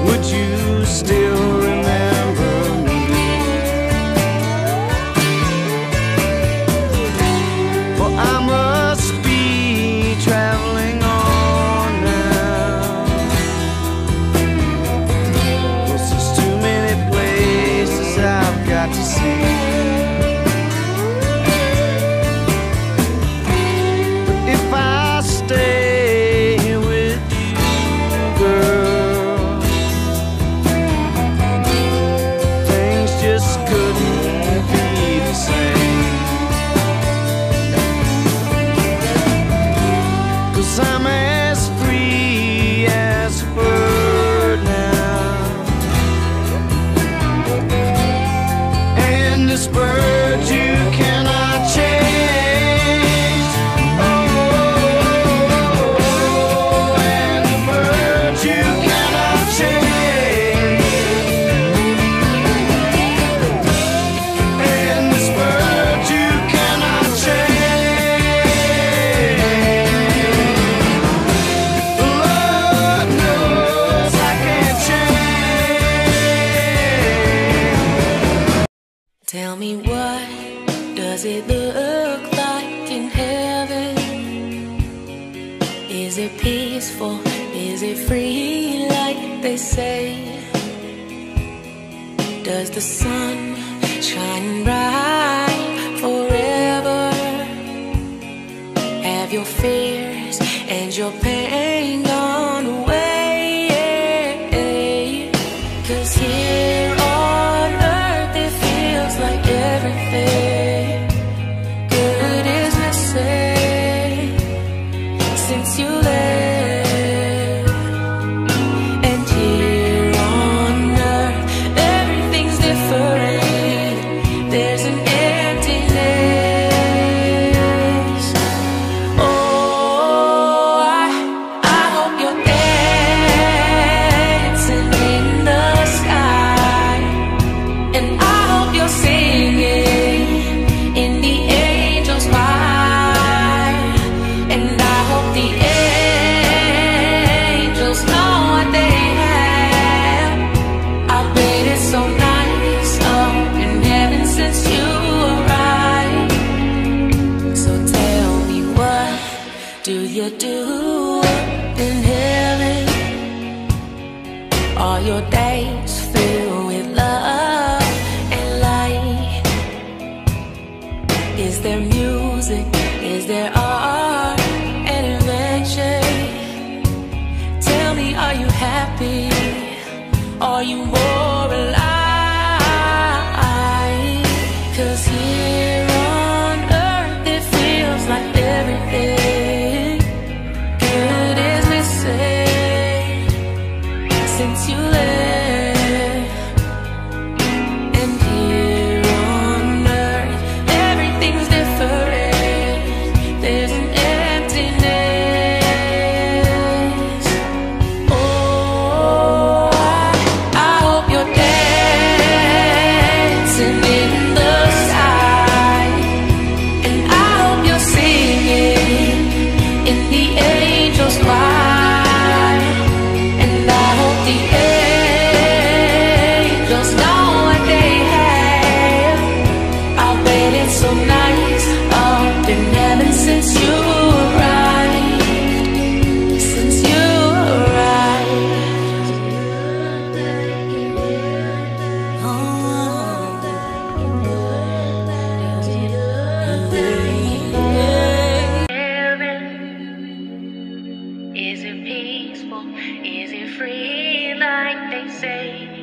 would you still remember me? For I must be traveling on now, 'cause there's too many places I've got to see. Stay here with you, girl. Things just couldn't be the same, 'cause I'm as free as a bird now, and this bird you cannot change. Tell me, what does it look like in heaven? Is it peaceful? Is it free like they say? Does the sun shine bright forever? Have your fears and your pain gone away? 'Cause here on earth it feels like everything good is missing since you left. And here on earth everything's different. There's an emptiness. Oh, I hope you're dancing in the sky, and I hope you're singing in the angels' choir, and I hope the angels know what they have. I bet it's so nice up in heaven since you arrived. So tell me, what do you do in heaven? Are your days filled with love and light? Is there music? Is there art and invention? Tell me, are you happy? Are you more alive? 'Cause here on earth it feels like everything good is missing since you left. And here on earth everything's different. There's an emptiness. Oh, I hope you're dancing in the sky, and I hope you're singing in the angels' choir, and I hope the angels know what they have. I bet it's so nice up in heaven since you arrived. Since you arrived. Is it peaceful? Is it free like they say?